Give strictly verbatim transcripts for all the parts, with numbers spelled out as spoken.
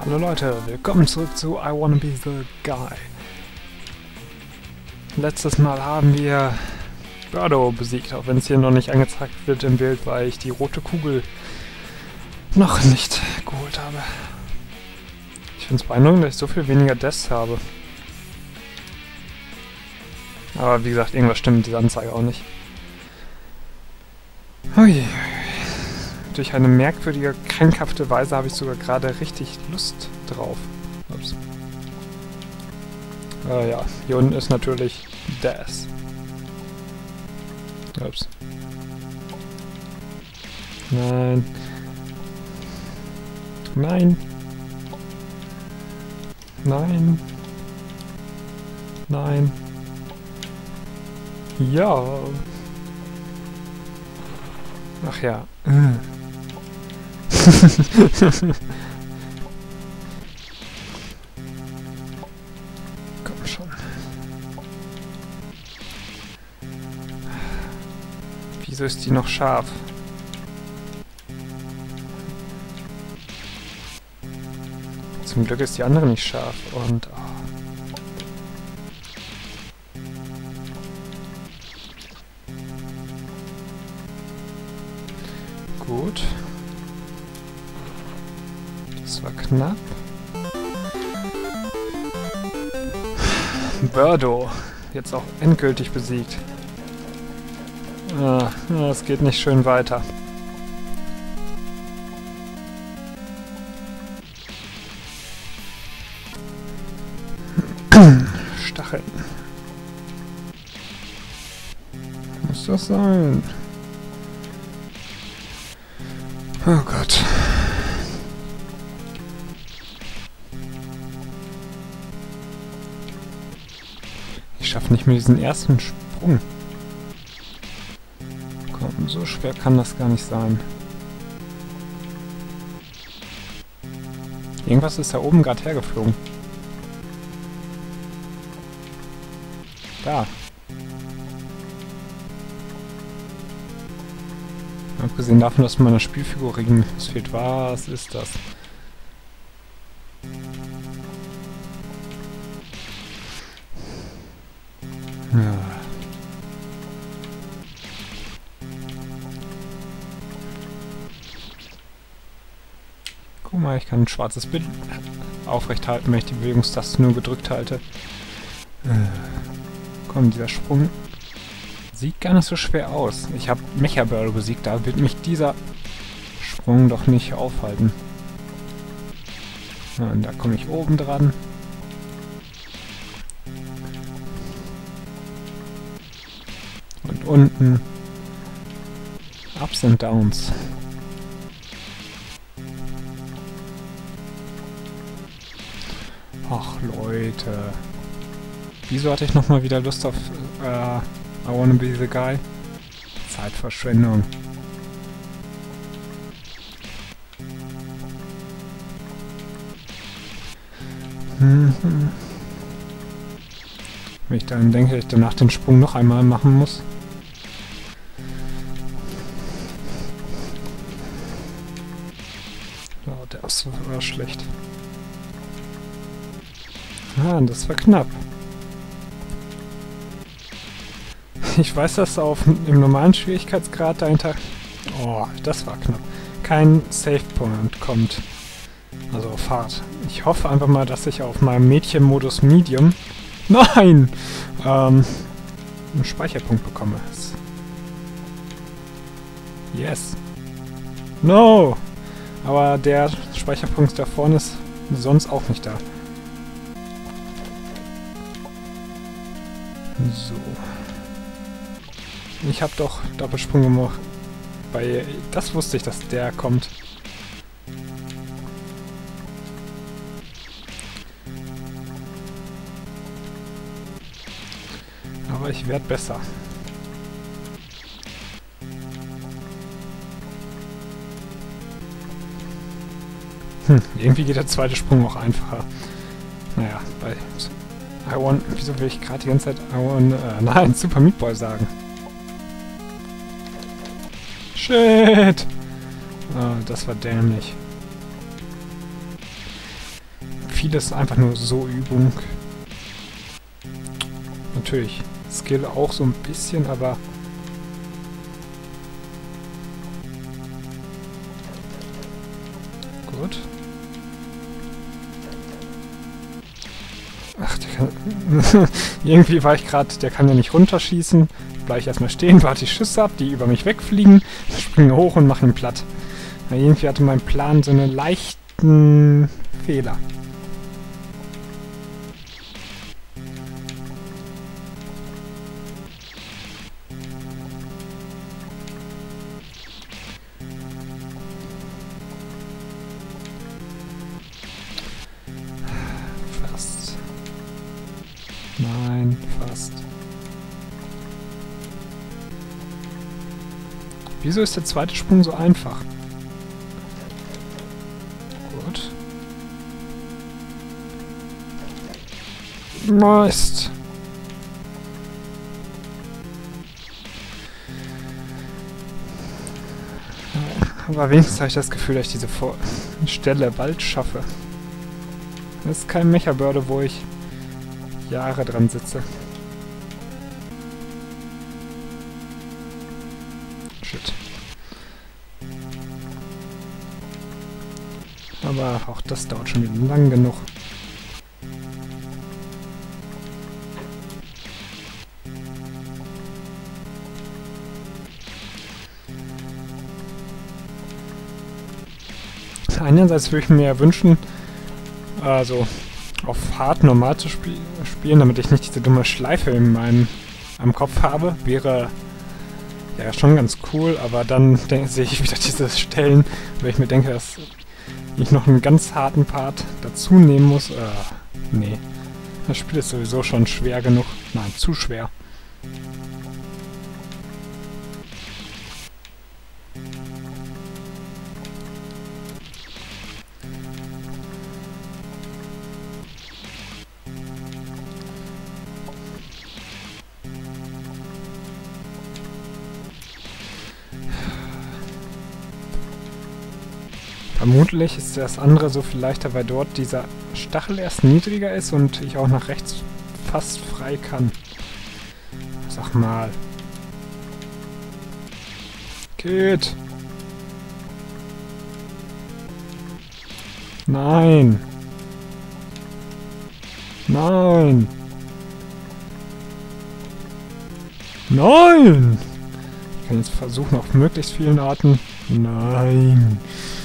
Hallo Leute, willkommen zurück zu I Wanna Be The Guy. Letztes Mal haben wir Birdo besiegt, auch wenn es hier noch nicht angezeigt wird im Bild, weil ich die rote Kugel noch nicht geholt habe. Ich finde es beeindruckend, dass ich so viel weniger Deaths habe. Aber wie gesagt, irgendwas stimmt mit dieser Anzeige auch nicht. Hui. Durch eine merkwürdige, krankhafte Weise habe ich sogar gerade richtig Lust drauf. Ups. Äh, ja, hier unten ist natürlich Death. Ups. Nein. Nein. Nein. Nein. Ja. Ach ja. Komm schon. Wieso ist die noch scharf? Zum Glück ist die andere nicht scharf und... Oh. Gut. Das war knapp. Birdo. Jetzt auch endgültig besiegt. Ah, es geht nicht schön weiter. Stacheln. Muss das sein? Oh Gott. Ich schaffe nicht mehr diesen ersten Sprung. Komm, so schwer kann das gar nicht sein. Irgendwas ist da oben gerade hergeflogen. Da. Abgesehen davon, dass meiner Spielfigurin es fehlt. Was ist das? Ja. Guck mal, ich kann ein schwarzes Bild aufrecht halten, wenn ich die Bewegungstaste nur gedrückt halte. Äh, komm, dieser Sprung sieht gar nicht so schwer aus. Ich habe Mecha-Birdo besiegt, da wird mich dieser Sprung doch nicht aufhalten. Ja, und da komme ich oben dran. Und unten. Ups and Downs. Ach Leute. Wieso hatte ich nochmal wieder Lust auf äh, I Wanna Be The Guy? Zeitverschwendung. Mhm. Wenn ich dann denke, dass ich danach den Sprung noch einmal machen muss. Oh, der war schlecht. Ah, das war knapp. Ich weiß, dass auf im normalen Schwierigkeitsgrad dahinter... Oh, das war knapp. Kein Save-Point kommt. Also auf Hard. Ich hoffe einfach mal, dass ich auf meinem Mädchen-Modus Medium... Nein! Ähm... einen Speicherpunkt bekomme. Yes! No! Aber der Speicherpunkt da vorne ist sonst auch nicht da. So. Ich habe doch Doppelsprung gemacht. Bei das wusste ich, dass der kommt. Aber ich werde besser. Hm, irgendwie geht der zweite Sprung auch einfacher. Naja, bei I want... Wieso will ich gerade die ganze Zeit I want... Äh, nein, Super Meat Boy sagen. Shit! Oh, das war dämlich. vieles einfach nur so Übung. Natürlich, Skill auch so ein bisschen, aber... Gut. Ach, der kann... Irgendwie war ich gerade, der kann ja nicht runterschießen. Bleib ich erstmal stehen, warte die Schüsse ab, die über mich wegfliegen, springe hoch und mache ihn platt. Weil irgendwie hatte mein Plan so einen leichten Fehler. Fast. Nein, fast. Wieso ist der zweite Sprung so einfach? Gut. Mist. Aber wenigstens habe ich das Gefühl, dass ich diese Vor Stelle bald schaffe. Das ist kein Mecha-Börde, wo ich Jahre dran sitze. Shit. Aber auch das dauert schon wieder lang genug. Einerseits würde ich mir ja wünschen, also auf hart normal zu spiel spielen, damit ich nicht diese dumme Schleife in meinem am Kopf habe, wäre ja schon ganz cool, aber dann sehe ich wieder diese Stellen, weil ich mir denke, dass ich noch einen ganz harten Part dazu nehmen muss. Äh, nee. Das Spiel ist sowieso schon schwer genug. Nein, zu schwer. Vermutlich ist das andere so viel leichter, weil dort dieser Stachel erst niedriger ist und ich auch nach rechts fast frei kann. Sag mal. Geht. Nein. Nein. Nein. Ich kann jetzt versuchen, auf möglichst vielen Arten. Nein.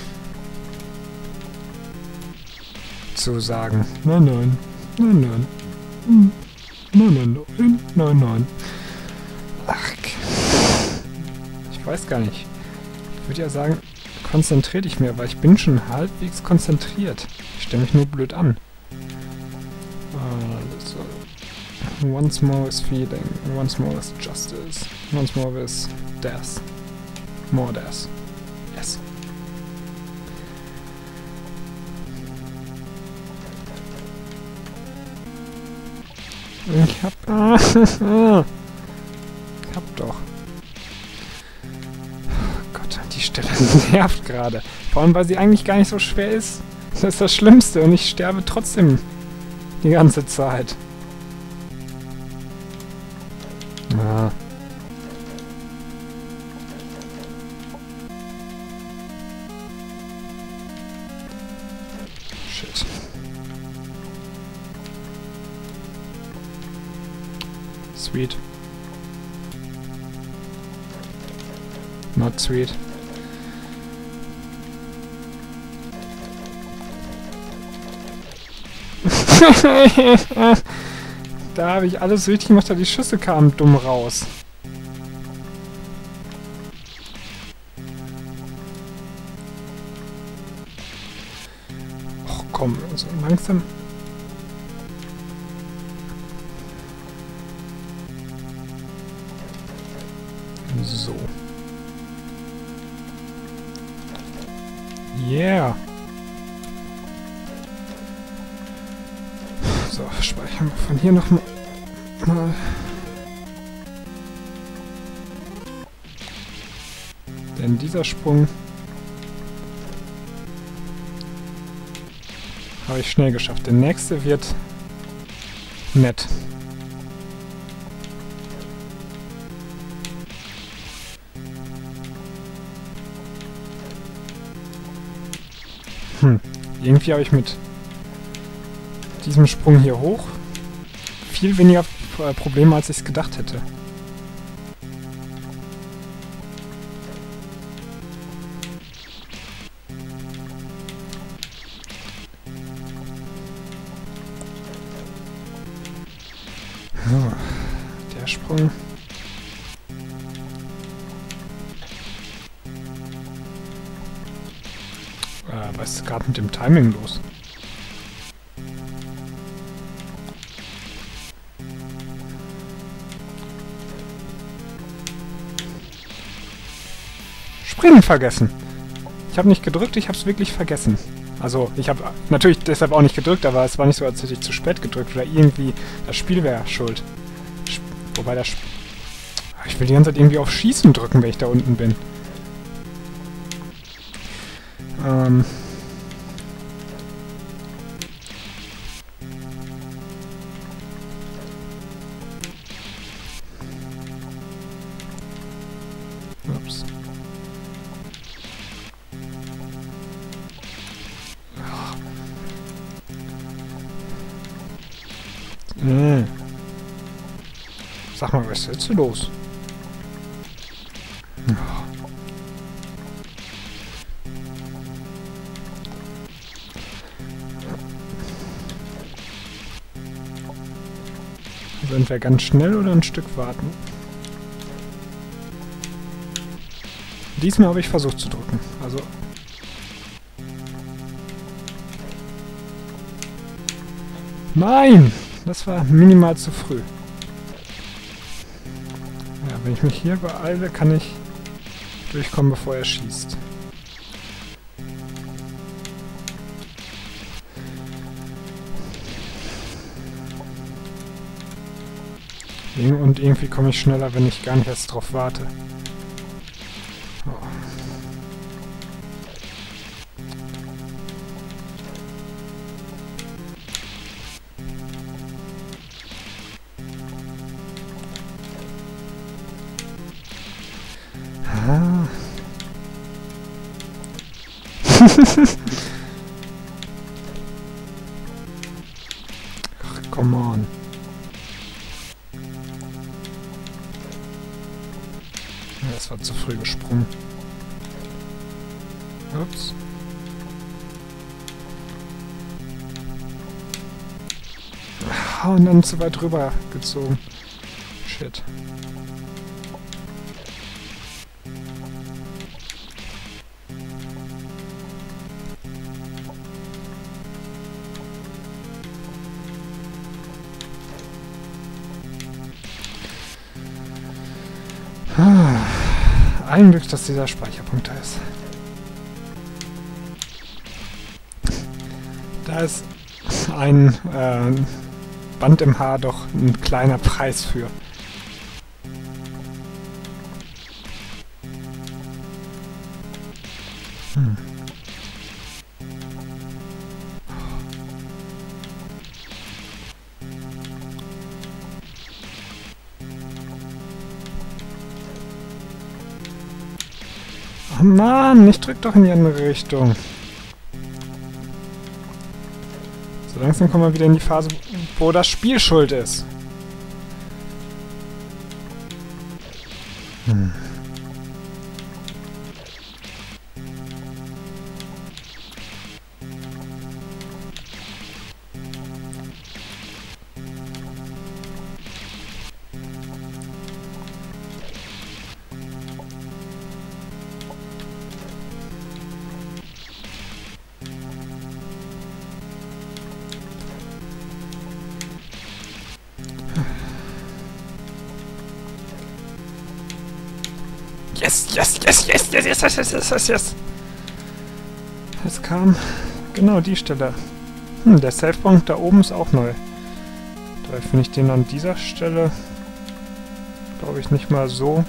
Zu sagen. Nein, nein. Nein, nein. Hm. Nein, nein, nein. Nein, nein. Ach. Ich weiß gar nicht. Ich würde ja sagen, konzentrier dich mehr, weil ich bin schon halbwegs konzentriert. Ich stelle mich nur blöd an. Also. Once more is feeling. Once more is justice. Once more is death. More death. Yes. Ich hab... Ah, ich hab doch. Oh Gott, die Stelle nervt gerade. Vor allem, weil sie eigentlich gar nicht so schwer ist. Das ist das Schlimmste und ich sterbe trotzdem die ganze Zeit. Ah. Shit. Sweet. Not sweet. Da habe ich alles richtig gemacht, die Schüsse kamen dumm raus. Och komm, so langsam. So. Yeah. So, speichern wir von hier noch mal. mal. Denn dieser Sprung Habe ich schnell geschafft. Der nächste wird nett. Hm. Irgendwie habe ich mit diesem Sprung hier hoch viel weniger äh, Probleme, als ich es gedacht hätte. So, der Sprung. Äh, was ist gerade mit dem Timing los? Springen vergessen. Ich habe nicht gedrückt, ich habe es wirklich vergessen. Also, ich habe natürlich deshalb auch nicht gedrückt, aber es war nicht so, als hätte ich zu spät gedrückt oder irgendwie das Spiel wäre schuld. Sp Wobei das... Sp ich will die ganze Zeit irgendwie auf Schießen drücken, wenn ich da unten bin. Ähm... Ups. Äh. Sag mal, was ist jetzt los? Ja. Also entweder ganz schnell oder ein Stück warten. Diesmal habe ich versucht zu drücken. Also... Nein! Das war minimal zu früh. Ja, wenn ich mich hier beeile, kann ich durchkommen, bevor er schießt. Und irgendwie komme ich schneller, wenn ich gar nicht erst drauf warte. Oh. Ah. Ach, come on. Das war zu früh gesprungen. Ups. Ah, und dann zu weit rüber gezogen. Shit. Ah, ein Glück, dass dieser Speicherpunkt da ist. Da ist ein äh, Band im Haar doch ein kleiner Preis für. Hm. Oh Mann, ich drück doch in die andere Richtung. So langsam kommen wir wieder in die Phase, wo das Spiel schuld ist. Hm. Yes, yes, yes, yes, yes, yes, yes, yes, yes, yes. Es kam genau die Stelle. Hm, der Save-Punkt da oben ist auch neu. Dabei finde ich den an dieser Stelle, glaube ich, nicht mal so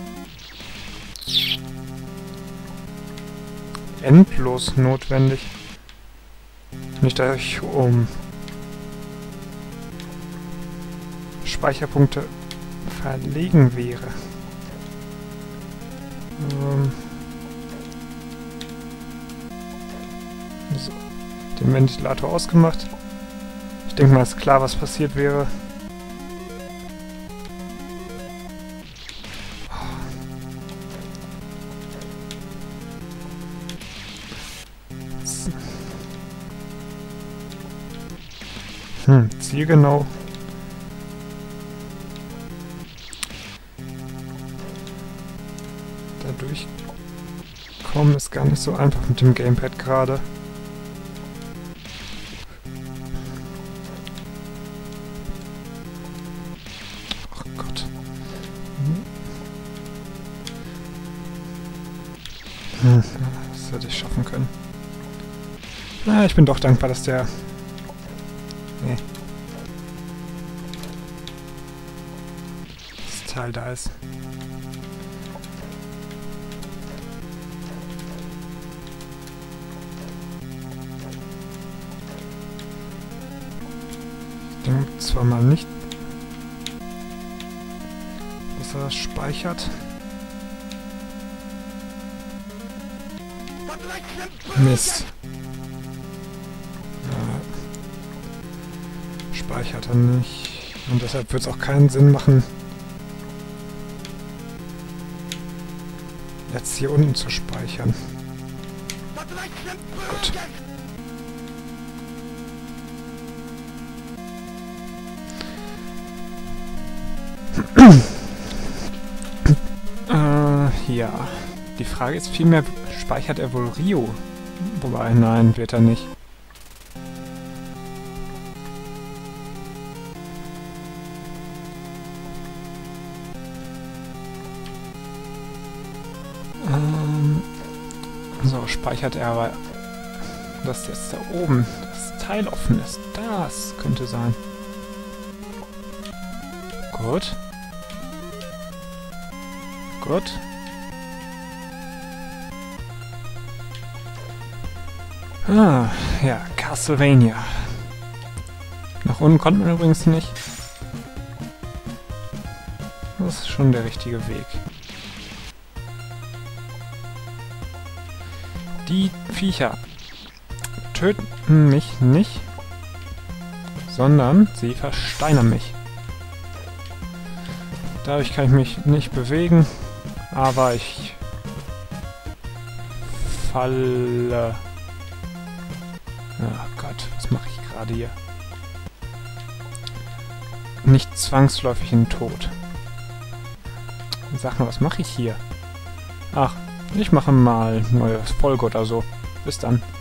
endlos notwendig. Nicht, dass ich um Speicherpunkte verlegen wäre. Ähm so, den Ventilator ausgemacht. Ich denke mal, ist klar, was passiert wäre. Hm, zielgenau. Da durchkommen ist gar nicht so einfach mit dem Gamepad gerade. Ach Gott. Hm, das hätte ich schaffen können. Na, ich bin doch dankbar, dass der... Nee. Das Teil da ist. Ich denke zwar mal nicht, dass er das speichert. Mist. Speichert er nicht. Und deshalb wird es auch keinen Sinn machen, jetzt hier unten zu speichern. Gut. äh, ja. Die Frage ist vielmehr, speichert er wohl Rio? Wobei, nein, wird er nicht. So, speichert er aber, dass jetzt da oben das Teil offen ist. Das könnte sein. Gut. Gut. Ah, ja, Castlevania. Nach unten konnte man übrigens nicht. Das ist schon der richtige Weg. Die Viecher töten mich nicht, sondern sie versteinern mich. Dadurch kann ich mich nicht bewegen, aber ich falle... Oh Gott, was mache ich gerade hier? Nicht zwangsläufig in den Tod. Sag mal, was mache ich hier? Ach, ich mache mal eine neue Folge oder so. Bis dann.